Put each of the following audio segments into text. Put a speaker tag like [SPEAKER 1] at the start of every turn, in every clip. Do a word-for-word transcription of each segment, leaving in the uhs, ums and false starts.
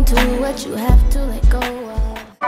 [SPEAKER 1] to what you have to let go of.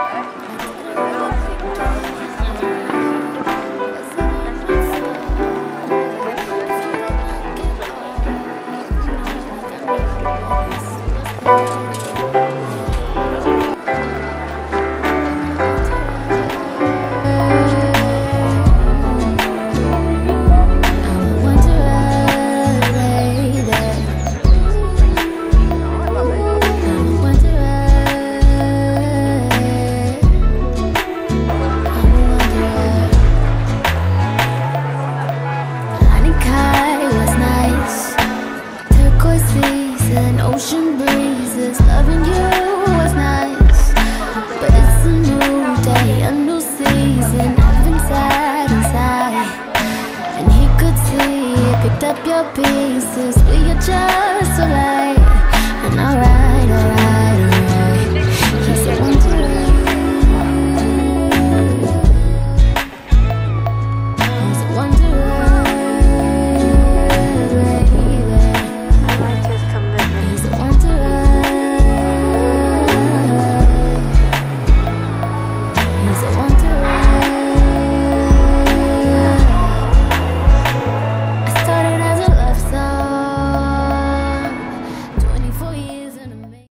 [SPEAKER 1] And ocean breezes, loving you was nice, but it's a new day, a new season. I've been sad inside, and he could see it, picked up your pieces. We adjust.